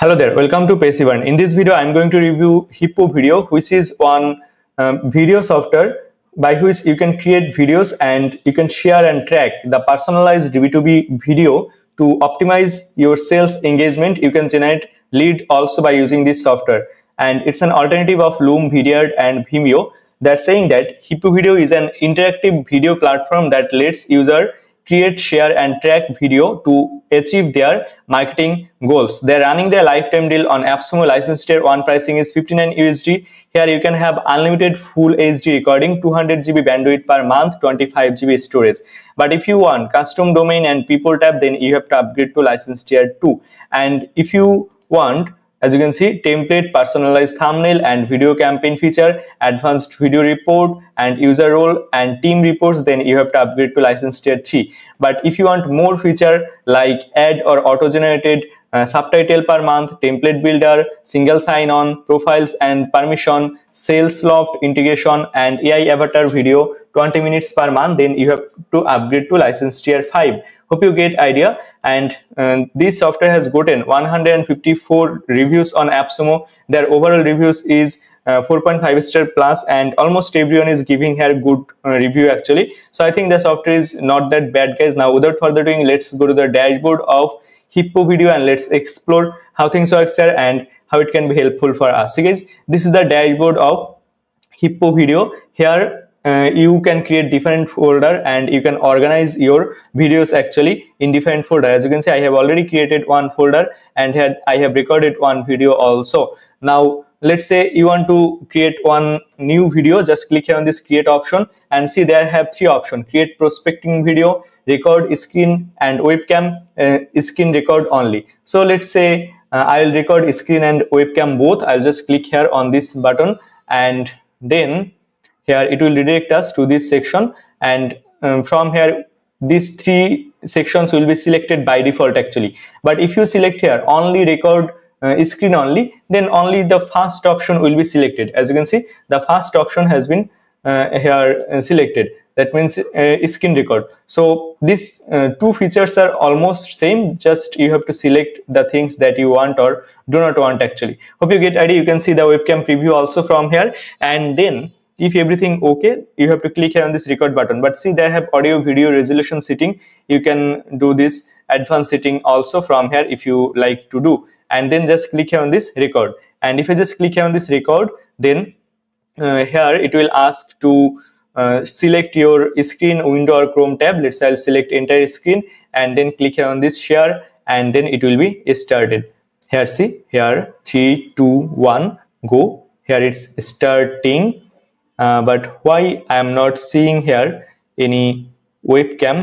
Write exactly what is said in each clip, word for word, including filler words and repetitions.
Hello there, welcome to Passivern. In this video, I'm going to review Hippo Video, which is one um, video software by which you can create videos and you can share and track the personalized B two B video to optimize your sales engagement. You can generate lead also by using this software, and it's an alternative of Loom, Vidyard, and Vimeo. They're saying that Hippo Video is an interactive video platform that lets user create, share, and track video to achieve their marketing goals. They're running their lifetime deal on AppSumo license tier one. Pricing is fifty-nine U S D. Here you can have unlimited full H D recording, two hundred G B bandwidth per month, twenty-five G B storage. But if you want custom domain and people tab, then you have to upgrade to license tier two. And if you want, as you can see, template, personalized thumbnail and video campaign feature, advanced video report and user role and team reports, then you have to upgrade to license tier three. But if you want more feature like ad or auto-generated uh, subtitle per month, template builder, single sign-on, profiles and permission, sales loft integration and A I avatar video twenty minutes per month, then you have to upgrade to license tier five. Hope you get idea. And uh, this software has gotten one hundred fifty-four reviews on AppSumo. Their overall reviews is uh, four point five star plus, and almost everyone is giving her good uh, review actually. So I think the software is not that bad, guys. Now without further ado, let's go to the dashboard of Hippo Video and let's explore how things work here and how it can be helpful for us. See guys, this is the dashboard of Hippo Video. Here Uh, you can create different folder and you can organize your videos actually in different folder. As you can see, I have already created one folder and had I have recorded one video also. Now let's say you want to create one new video. Just click here on this create option and see there have three options: create prospecting video, record screen, and webcam uh, screen record only. So let's say uh, I'll record screen and webcam both. I'll just click here on this button, and then here it will redirect us to this section, and um, from here these three sections will be selected by default actually. But if you select here only record uh, screen only, then only the first option will be selected. As you can see, the first option has been uh, here uh, selected. That means uh, screen record. So these uh, two features are almost same, just you have to select the things that you want or do not want actually. Hope you get idea. You can see the webcam preview also from here, and then if everything okay, you have to click here on this record button. But see, there have audio video resolution setting. You can do this advanced setting also from here if you like to do, and then just click here on this record. And if I just click here on this record, then uh, here it will ask to uh, select your screen, window or Chrome tab. Let's say I'll select entire screen and then click here on this share, and then it will be started. Here see, here three two one go. Here it's starting. Uh, but why I am not seeing here any webcam?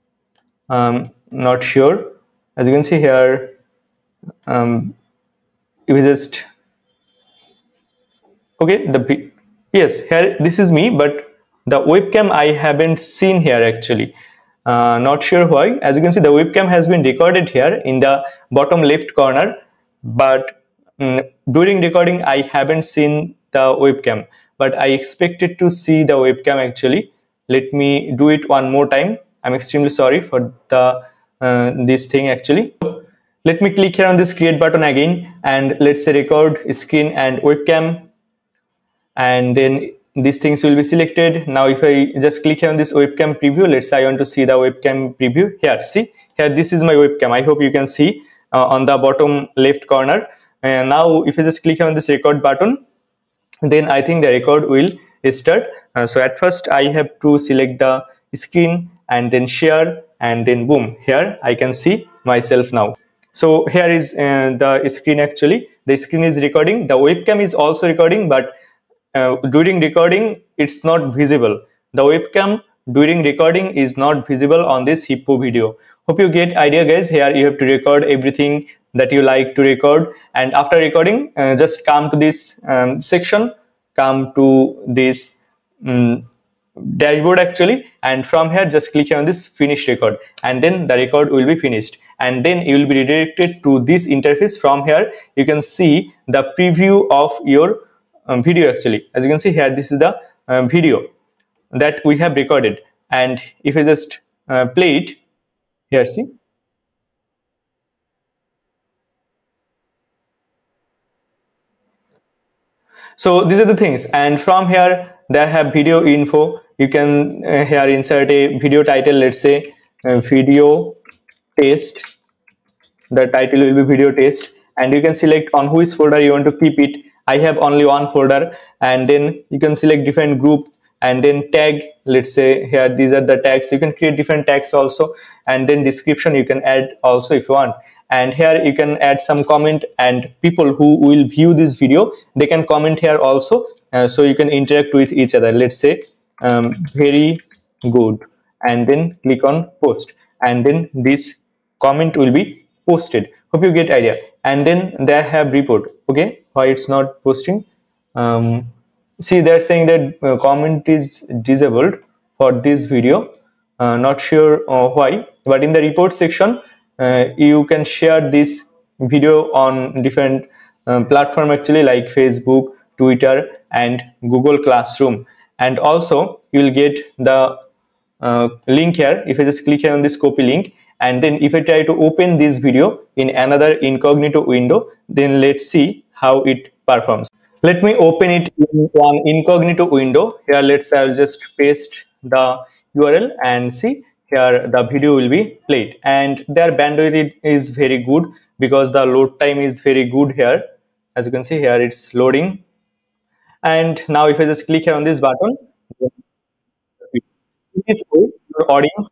Um, not sure. As you can see here, um, it was just okay. The yes, here this is me, but the webcam I haven't seen here actually. Uh, not sure why. As you can see, the webcam has been recorded here in the bottom left corner, but um, during recording I haven't seen the webcam. But I expected to see the webcam actually. Let me do it one more time. I'm extremely sorry for the uh, this thing actually. Let me click here on this create button again, and let's say record screen and webcam, and then these things will be selected. Now if I just click here on this webcam preview, let's say I want to see the webcam preview. Here see, here this is my webcam. I hope you can see uh, on the bottom left corner. And now if I just click here on this record button, then I think the record will start. Uh, so at first I have to select the screen and then share, and then boom, here I can see myself now. So here is uh, the screen actually. The screen is recording. The webcam is also recording, but uh, during recording it's not visible. The webcam during recording is not visible on this Hippo Video. Hope you get idea, guys. Here you have to record everything that you like to record, and after recording uh, just come to this um, section, come to this um, dashboard actually, and from here just click on this finish record, and then the record will be finished, and then you will be redirected to this interface. From here you can see the preview of your um, video actually. As you can see here, this is the um, video that we have recorded, and if I just uh, play it here, see So these are the things, and from here there have video info. You can uh, here insert a video title, let's say uh, video test. The title will be video test, and you can select on which folder you want to keep it. I have only one folder, and then you can select different group and then tag. Let's say here these are the tags. You can create different tags also, and then description you can add also if you want. And here you can add some comment, and people who will view this video, they can comment here also, uh, so you can interact with each other. Let's say um, very good, and then click on post, and then this comment will be posted. Hope you get idea. And then they have report. Okay, why it's not posting? Um, see, they're saying that uh, comment is disabled for this video. Uh, not sure uh, why, but in the report section uh, you can share this video on different uh, platform actually, like Facebook, Twitter and Google Classroom. And also you will get the uh, link here. If I just click here on this copy link, and then if I try to open this video in another incognito window, then let's see how it performs. Let me open it in one incognito window. Here, let's I'll just paste the U R L and see here the video will be played, and their bandwidth is very good because the load time is very good here. As you can see here, it's loading. And now if I just click here on this button, in this way, your audience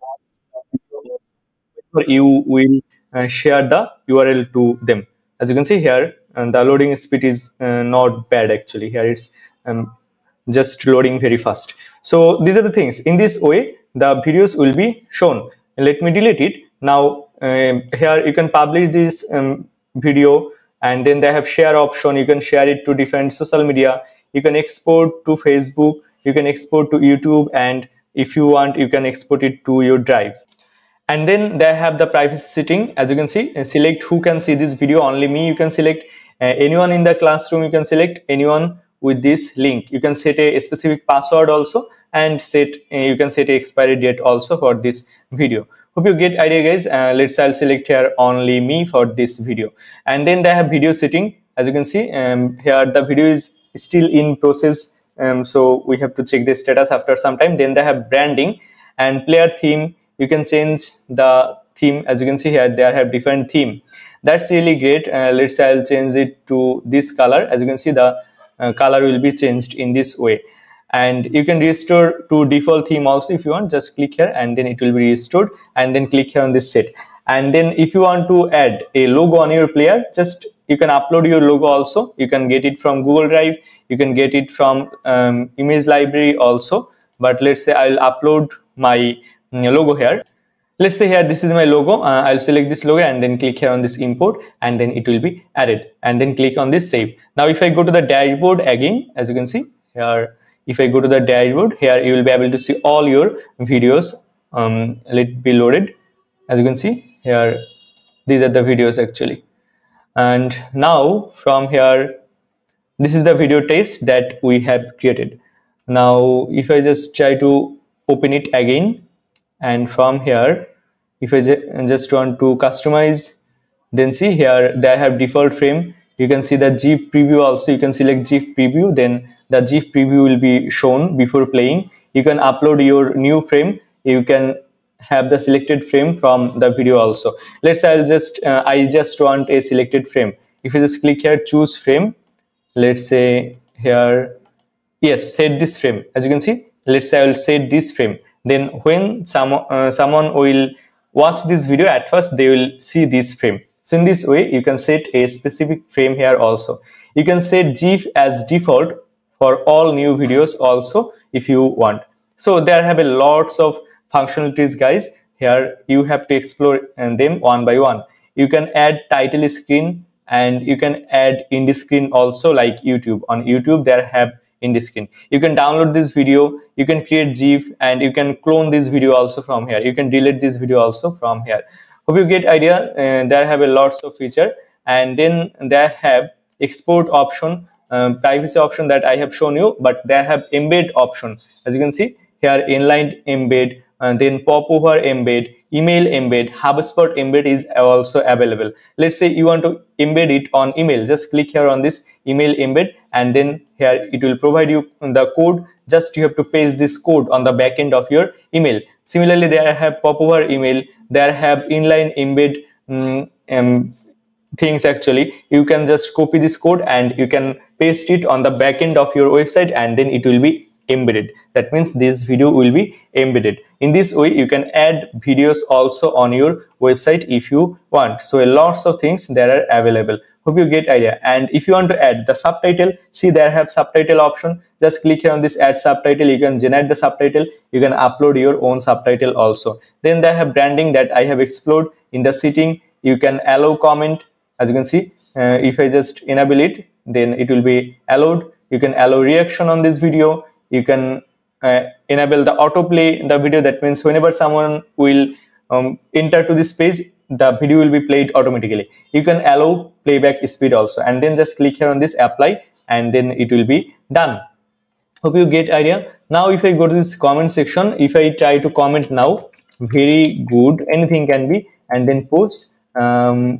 you will uh, share the U R L to them. As you can see here, and the loading speed is uh, not bad actually. Here it's um, just loading very fast. So these are the things. In this way, the videos will be shown. Let me delete it. Now um, here you can publish this um, video, and then they have share option. You can share it to different social media. You can export to Facebook. You can export to YouTube, and if you want, you can export it to your drive. And then they have the privacy setting. As you can see, select who can see this video. Only me you can select. Uh, anyone in the classroom you can select. Anyone with this link you can set a specific password also, and set uh, you can set a expiry date also for this video. Hope you get idea, guys. Uh, let's I'll select here only me for this video. And then they have video setting. As you can see, um, here the video is still in process, um, so we have to check the status after some time. Then they have branding and player theme. You can change the theme. As you can see here, they have different theme. That's really great. Uh, let's say I'll change it to this color. As you can see, the uh, color will be changed in this way. And you can restore to default theme also if you want. Just click here and then it will be restored, and then click here on this set. And then if you want to add a logo on your player, just you can upload your logo also. You can get it from Google Drive. You can get it from um, image library also. But let's say I'll upload my logo here. Let's say here this is my logo. uh, I'll select this logo and then click here on this import, and then it will be added, and then click on this save. Now if I go to the dashboard again, as you can see here, if I go to the dashboard here, you will be able to see all your videos. Um, let it be loaded. As you can see here, these are the videos actually. And now from here, this is the video test that we have created. Now if I just try to open it again, and from here if I just want to customize, then see here they have default frame. You can see the GIF preview also. You can select GIF preview, then the GIF preview will be shown before playing. You can upload your new frame. You can have the selected frame from the video also. Let's say I'll just uh, I just want a selected frame. If you just click here, choose frame, let's say here, yes, set this frame. As you can see, let's say I will set this frame. Then when some, uh, someone will watch this video, at first they will see this frame. So in this way, you can set a specific frame here also. You can set GIF as default for all new videos also if you want. So there have a lots of functionalities, guys. Here you have to explore them one by one. You can add title screen, and you can add indie screen also, like YouTube. On YouTube there have indie screen. You can download this video, you can create GIF, and you can clone this video also from here. You can delete this video also from here. Hope you get idea. Uh, there have a lots of feature. And then they have export option, um, privacy option that I have shown you, but they have embed option. As you can see here, inline embed, and then pop over embed. email embed, HubSpot embed is also available. Let's say you want to embed it on email, just click here on this email embed, and then here it will provide you the code. Just you have to paste this code on the back end of your email. Similarly, there I have pop over email, there I have inline embed um, um, things. Actually, you can just copy this code and you can paste it on the back end of your website, and then it will be embedded. That means this video will be embedded. In this way, you can add videos also on your website if you want. So lots of things there are available. Hope you get idea. And if you want to add the subtitle, see there have subtitle option. Just click here on this add subtitle. You can generate the subtitle. You can upload your own subtitle also. Then they have branding that I have explored. In the setting, you can allow comment. As you can see, uh, if I just enable it, then it will be allowed. You can allow reaction on this video. You can uh, enable the autoplay in the video. That means whenever someone will um, enter to this page, the video will be played automatically. You can allow playback speed also, and then just click here on this apply, and then it will be done. Hope you get idea. Now if I go to this comment section, if I try to comment now, very good, anything can be, and then post, um,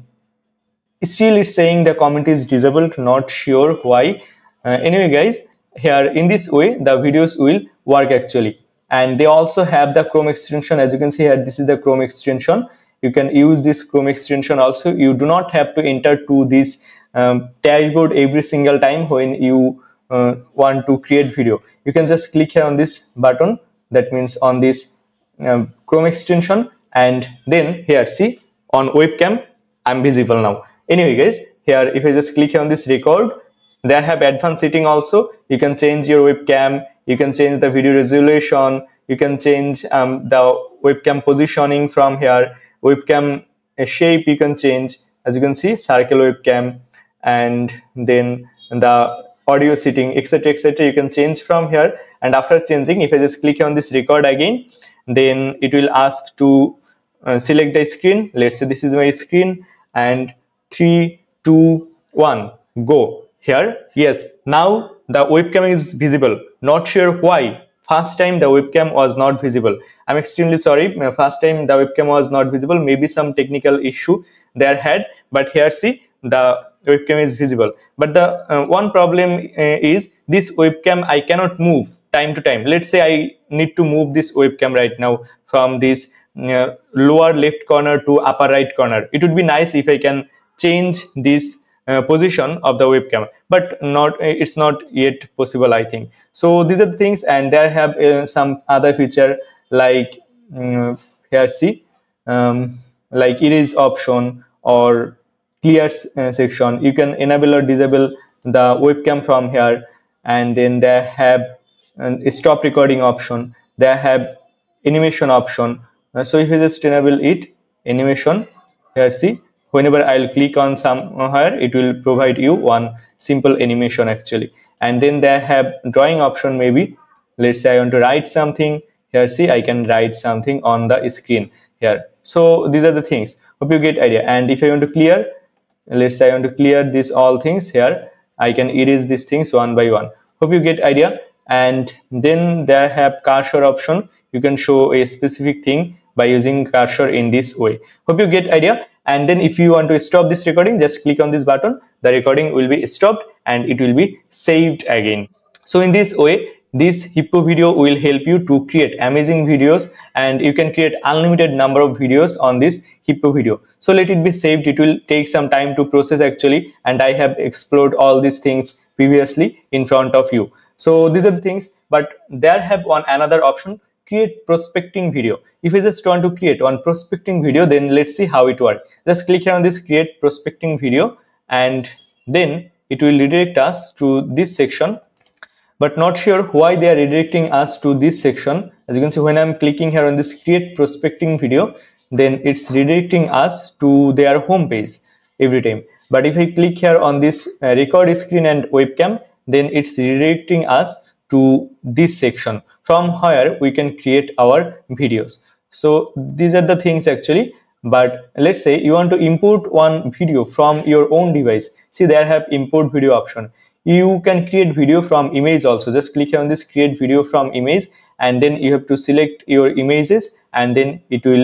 still it's saying the comment is disabled, not sure why. Uh, anyway guys, here in this way the videos will work actually. And they also have the Chrome extension. As you can see here, this is the Chrome extension. You can use this Chrome extension also. You do not have to enter to this um, dashboard every single time when you uh, want to create video. You can just click here on this button, that means on this um, Chrome extension, and then here see on webcam I'm visible now. Anyway guys, here if I just click on this record, they have advanced setting also. You can change your webcam, you can change the video resolution, you can change um, the webcam positioning from here, webcam shape you can change. As you can see, circle webcam, and then the audio setting, etc, etc, you can change from here. And after changing, if I just click on this record again, then it will ask to uh, select the screen. Let's say this is my screen, and three two one go. Here, yes, now the webcam is visible. Not sure why. First time the webcam was not visible. I'm extremely sorry. First time the webcam was not visible. Maybe some technical issue there had. But here see, the webcam is visible. But the uh, one problem uh, is this webcam I cannot move time to time. Let's say I need to move this webcam right now from this uh, lower left corner to upper right corner. It would be nice if I can change this Uh, position of the webcam, but not it's not yet possible, I think. So these are the things, and there have uh, some other feature like um, here see um, like erase option or clear uh, section. You can enable or disable the webcam from here, and then they have um, a stop recording option. They have animation option. Uh, so if you just enable it, animation, here see, whenever I'll click on somewhere, it will provide you one simple animation actually. And then they have drawing option. Maybe let's say I want to write something. Here see, I can write something on the screen here. So these are the things. Hope you get idea. And if I want to clear, let's say I want to clear this all things here, I can erase these things one by one. Hope you get idea. And then they have cursor option. You can show a specific thing by using cursor in this way. Hope you get idea. And then if you want to stop this recording, just click on this button. The recording will be stopped and it will be saved again. So in this way, this Hippo video will help you to create amazing videos, and you can create unlimited number of videos on this Hippo video. So let it be saved. It will take some time to process actually, and I have explored all these things previously in front of you. So these are the things, but there have one another option, create prospecting video. If you just want to create one prospecting video, then let's see how it works. Just click here on this create prospecting video, and then it will redirect us to this section. But not sure why they are redirecting us to this section. As you can see, when I'm clicking here on this create prospecting video, then it's redirecting us to their home page every time. But if I click here on this uh, record screen and webcam, then it's redirecting us to this section from where we can create our videos. So these are the things actually. But let's say you want to import one video from your own device. See, there have import video option. You can create video from image also. Just click on this create video from image, and then you have to select your images, and then it will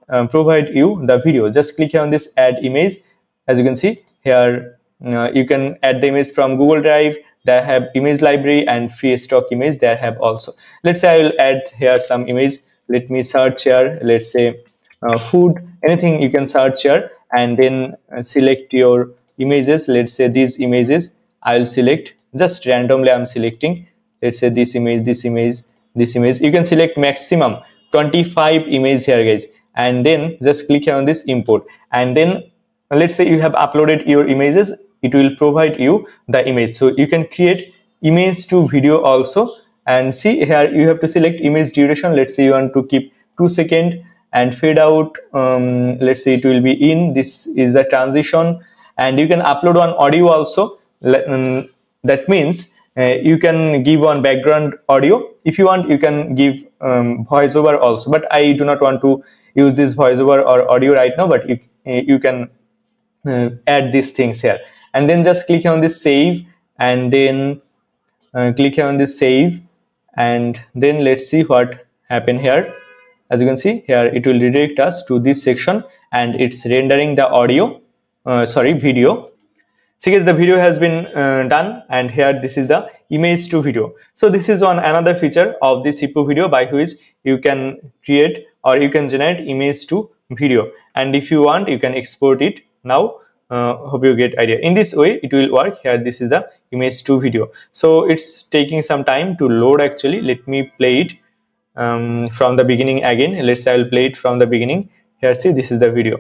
um, provide you the video. Just click on this add image. As you can see here, uh, you can add the image from Google Drive. They have image library and free stock image they have also. Let's say I will add here some image. Let me search here. Let's say uh, food, anything you can search here, and then uh, select your images. Let's say these images I will select just randomly. I'm selecting, let's say this image, this image, this image. You can select maximum twenty-five image here, guys, and then just click on this import. And then let's say you have uploaded your images, it will provide you the image. So you can create image to video also. And see here, you have to select image duration. Let's say you want to keep two second, and fade out, um, let's say it will be in, this is the transition. And you can upload one audio also. Um, that means uh, you can give one background audio. If you want, you can give um, voiceover also, but I do not want to use this voiceover or audio right now, but you, you can uh, add these things here. And then just click on this save, and then uh, click on this save, and then let's see what happened here. As you can see here, it will redirect us to this section, and it's rendering the audio, uh, sorry, video. So guys, the video has been uh, done, and here this is the image to video. So this is one another feature of this Hippo video, by which you can create or you can generate image to video. And if you want, you can export it now. Uh, hope you get idea. In this way it will work. Here this is the image to video. So it's taking some time to load actually. Let me play it um, from the beginning again. Let's say I will play it from the beginning. Here, see, this is the video.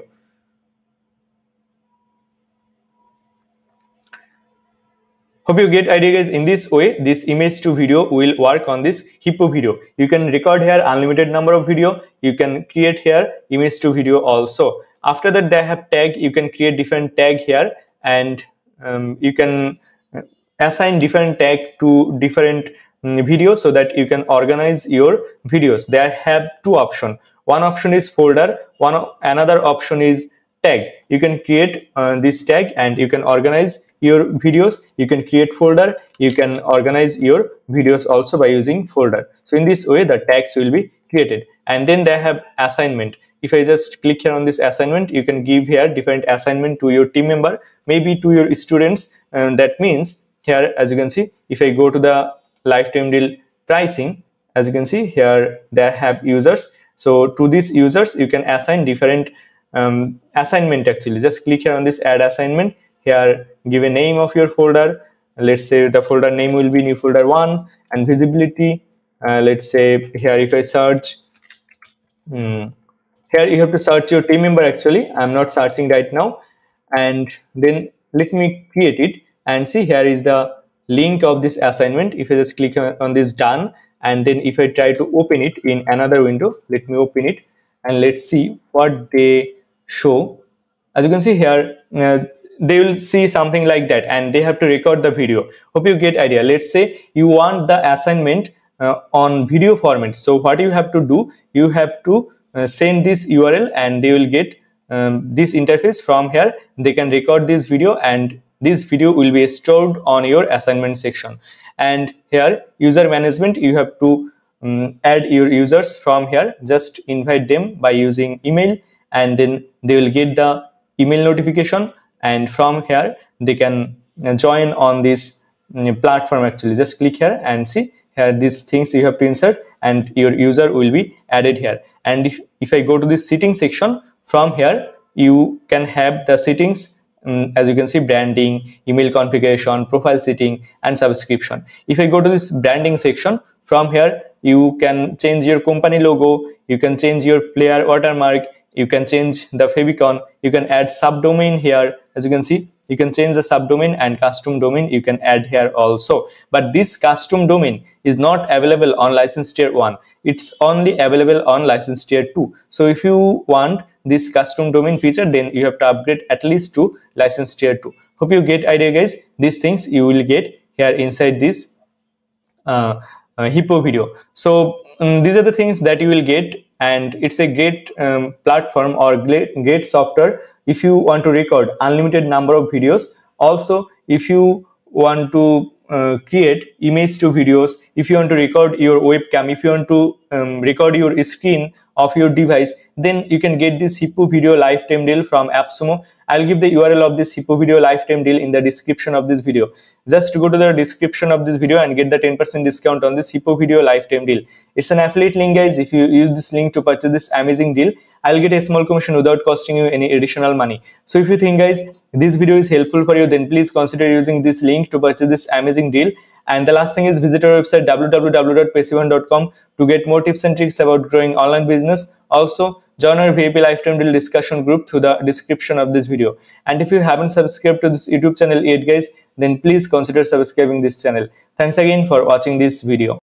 Hope you get idea, guys. In this way, this image to video will work on this Hippo video. You can record here unlimited number of video. You can create here image to video also. After that, they have tag. You can create different tag here, and um, you can assign different tag to different um, videos, so that you can organize your videos. They have two options. One option is folder. One another option is tag. You can create uh, this tag, and you can organize your videos. You can create folder. You can organize your videos also by using folder. So in this way, the tags will be created. And then they have assignment. If I just click here on this assignment, you can give here different assignment to your team member, maybe to your students. And that means here, as you can see, if I go to the lifetime deal pricing, as you can see here, they have users. So to these users, you can assign different um, assignment actually. Just click here on this add assignment. Here, give a name of your folder. Let's say the folder name will be new folder one, and visibility. Uh, let's say here, if I search, hmm, here you have to search your team member actually. I'm not searching right now. And then let me create it, and see here is the link of this assignment. If I just click on this done, and then if I try to open it in another window, let me open it, and let's see what they show. As you can see here, uh, they will see something like that, and they have to record the video. Hope you get idea. Let's say you want the assignment uh, on video format. So what you have to do, you have to uh, send this U R L, and they will get um, this interface from here. They can record this video, and this video will be stored on your assignment section. And here, user management, you have to um, add your users from here. Just invite them by using email, and then they will get the email notification, and from here they can join on this platform actually. Just click here and see here these things you have to insert, and your user will be added here. And if, if I go to this setting section, from here you can have the settings, um, as you can see, branding, email configuration, profile setting, and subscription. If I go to this branding section, from here you can change your company logo, you can change your player watermark, you can change the favicon, you can add subdomain here. As you can see, you can change the subdomain, and custom domain you can add here also. But this custom domain is not available on license tier one. It's only available on license tier two. So if you want this custom domain feature, then you have to upgrade at least to license tier two. Hope you get idea, guys. These things you will get here inside this uh, uh, Hippo video. So um, these are the things that you will get, and it's a great um, platform or great, great software if you want to record unlimited number of videos. Also, if you want to uh, create image to videos, if you want to record your webcam, if you want to um, record your screen of your device, then you can get this Hippo video lifetime deal from appsumo. I'll give the U R L of this Hippo video lifetime deal in the description of this video. Just go to the description of this video and get the ten percent discount on this Hippo video lifetime deal. It's an affiliate link, guys. If you use this link to purchase this amazing deal, I'll get a small commission without costing you any additional money. So if you think, guys, this video is helpful for you, then please consider using this link to purchase this amazing deal. And the last thing is, visit our website w w w dot passivern dot com to get more tips and tricks about growing online business. Also, join our V I P lifetime deal discussion group through the description of this video. And if you haven't subscribed to this YouTube channel yet, guys, then please consider subscribing this channel. Thanks again for watching this video.